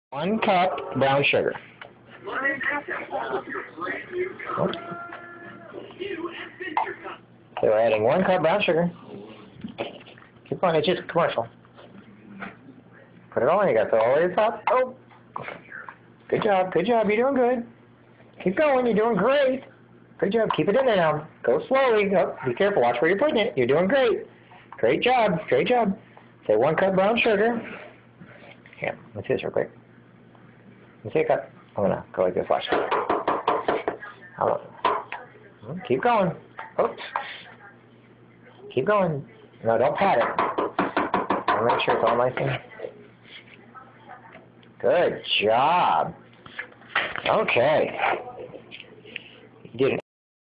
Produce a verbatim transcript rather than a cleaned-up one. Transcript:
One cup brown sugar. So we're adding one cup brown sugar. Keep going, it's just a commercial. Put it all in, you got to throw it all the way to the top. Oh! Good job, good job, you're doing good. Keep going, you're doing great. Good job, keep it in there now. Go slowly. Oh, be careful, watch where you're putting it. You're doing great. Great job, great job. Say one cup brown sugar. Here, let's see this real quick. Let's see a cup. I'm going to go like this, watch. Keep going. Oops. Keep going. No, don't pat it. I'll make sure it's all nice and... Good job. Okay. You did an